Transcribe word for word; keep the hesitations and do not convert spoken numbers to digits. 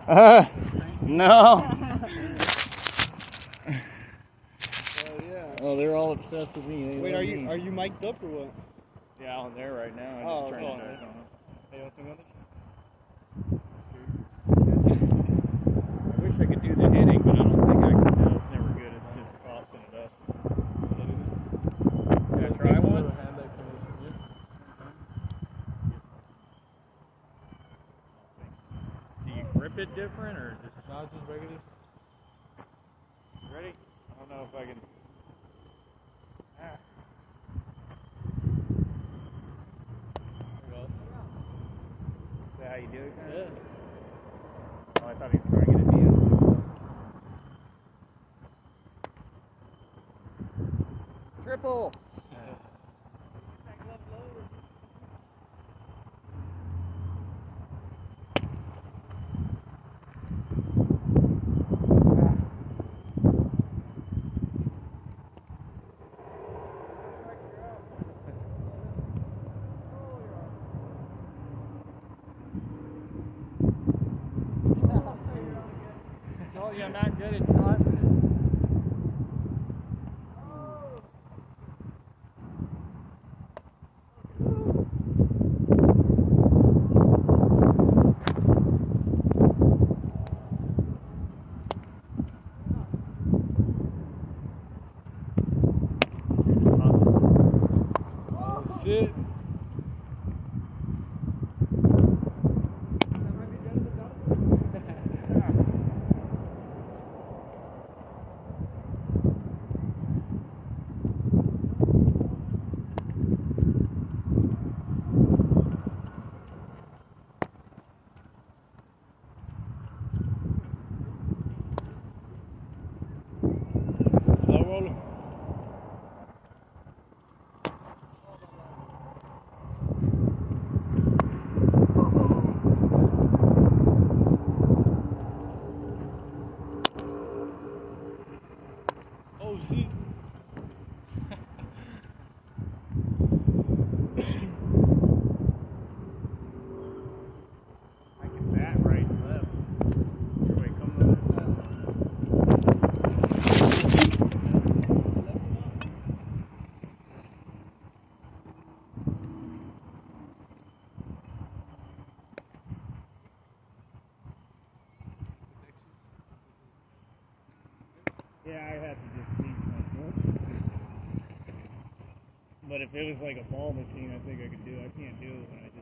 Uh, no. Oh yeah. Oh, they're all obsessed with me. They Wait, love are you me. are you mic'd up or what? Yeah, on there right now. I Oh, just turned cool. it on. Hey, want some other shit? I wish I could do the hitting, but I don't think I can do it. It's never good. It's just tossing it up. Can I try one? Do you grip it different or just? No, just regular. Ready? I don't know if I can. Ah. Is that how you do it? Kind of? Yeah. Oh, I thought he was trying to get a deal. Triple. Told you I'm not good at tossing. Oh shit. Slow roller. Oh shit. I can bat right and left. Everybody come to the side. Yeah, I have to just beat myself. But if it was like a ball machine, I think I could do it. I can't do it when I